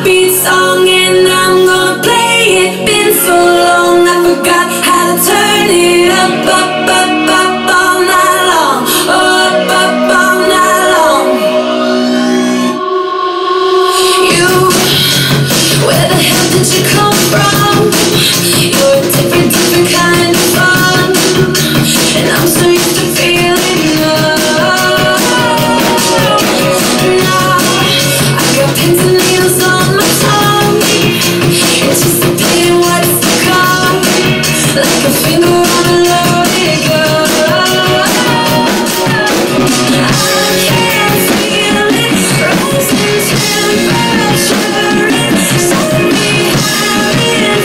heartbeat song and I'm gonna play it. Been so long I forgot how to turn it up, up, up, up all night long. Oh, up, up all night long. You, where the hell did you come from? You're a different, different kind of fun, and I'm so used to feeling love. Now I got pins and needles on my tongue, anticipating what's to come, like a finger on a loaded gun. I can feel it rising temperature inside me, having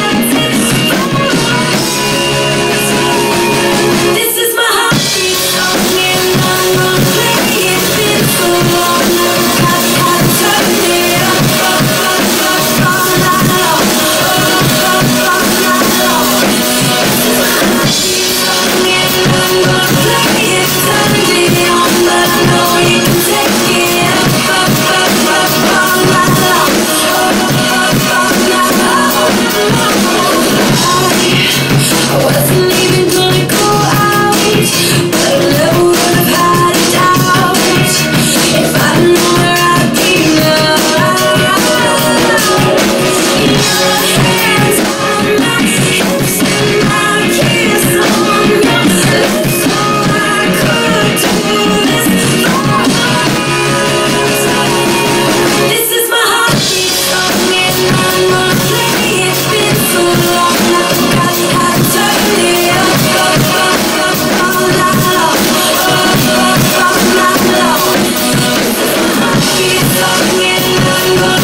this is my heartbeat song and I'm gonna play it. Been so long I forgot how to turn it up, up, up, up all night long. Up, up, all night long. This is my heartbeat song and I'm gonna play it. Turn it on, but I know you can take it. Up, up, up, up all night long. Up, up, all night long. I wasn't even gonna go out, but I never would have had a doubt if I'd known where I'd be now. Your hands on my hips and my kiss on your lips, so I could do this forever. This is my heartbeat song and I'm gonna play it. Been so long I forgot how to turn it up, up, up, up all night long. Up, up, all night long. This is my heartbeat song and I'm gonna